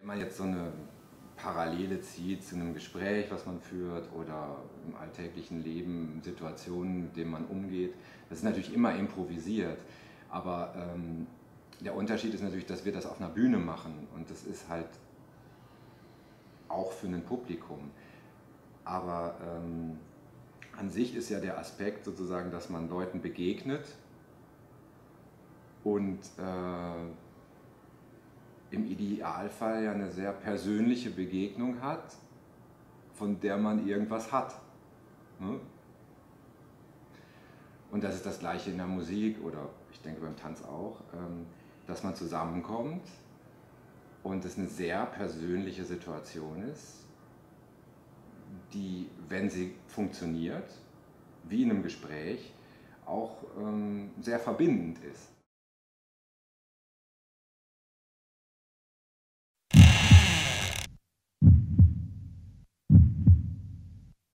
Wenn man jetzt so eine Parallele zieht zu einem Gespräch, was man führt, oder im alltäglichen Leben Situationen, mit denen man umgeht, das ist natürlich immer improvisiert. Aber der Unterschied ist natürlich, dass wir das auf einer Bühne machen und das ist halt auch für ein Publikum. Aber an sich ist ja der Aspekt sozusagen, dass man Leuten begegnet und im Idealfall ja eine sehr persönliche Begegnung hat, von der man irgendwas hat. Ne? Und das ist das Gleiche in der Musik oder ich denke beim Tanz auch, dass man zusammenkommt und es eine sehr persönliche Situation ist, die, wenn sie funktioniert, wie in einem Gespräch, auch sehr verbindend ist.